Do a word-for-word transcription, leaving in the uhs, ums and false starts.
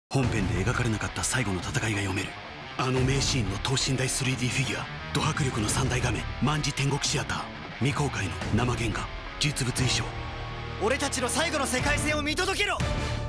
本編で描かれなかった最後の戦いが読める。あの名シーンの等身大 スリーディー フィギュア、ド迫力の三大画面、卍天国シアター、未公開の生原画、実物衣装。 俺たちの最後の世界線を見届けろ。